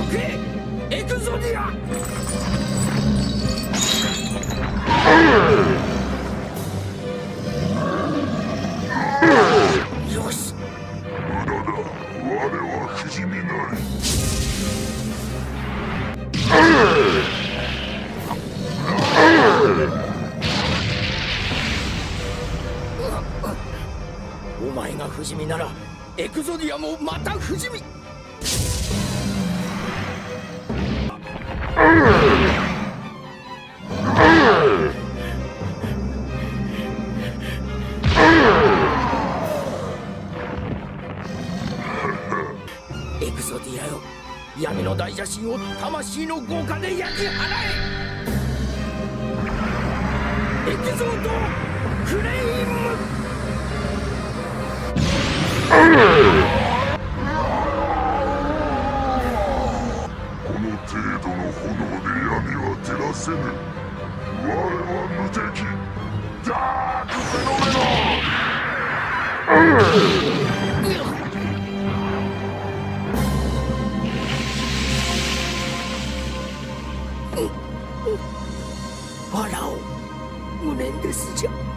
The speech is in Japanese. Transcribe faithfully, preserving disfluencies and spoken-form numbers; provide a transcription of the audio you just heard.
けエクゾディア。よし。 無駄だ。我は不死身なり。 お前が不死身ならエクゾディアもまた不死身。エクゾディアよ、闇の大邪神を魂の豪華で焼き払え。エクゾートフレイム。 この程度の炎で闇は照らせぬ。我は無敵ダークフェノメノン。 ファラオ無念ですじゃ。